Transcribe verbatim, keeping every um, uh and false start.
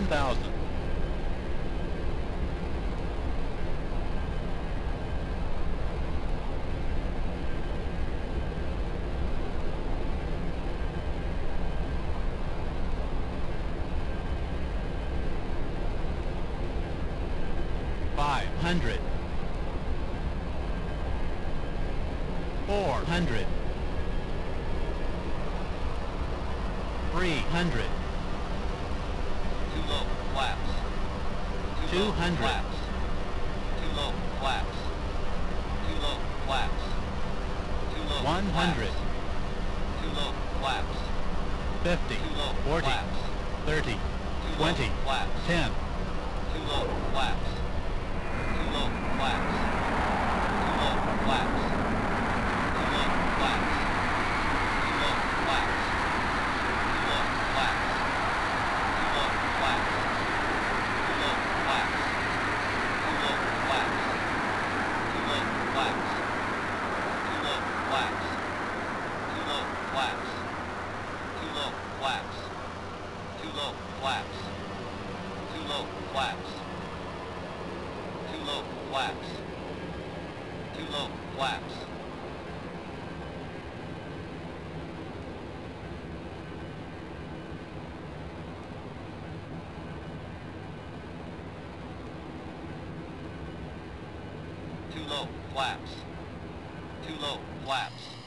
thousand. Five hundred. Four hundred. Three hundred. Too low, flaps. Too Two low, hundred. flaps. Too low, flaps. Too low, flaps. Too low, One hundred. flaps. Too low, flaps. Fifty. Too low, Forty. flaps. Thirty. Too low, Twenty. flaps. Ten. Too low, flaps. Too low, flaps. Too low, flaps. Too low, flaps. Too low, flaps. Too low, flaps. Too low, flaps. Too low, flaps. Too low, flaps. Too low, flaps. Too low, flaps. Too low, flaps. Too low, flaps. Too low, flaps. Too low, flaps. Too low, flaps. Too low, flaps. Too low, flaps. Too low, flaps.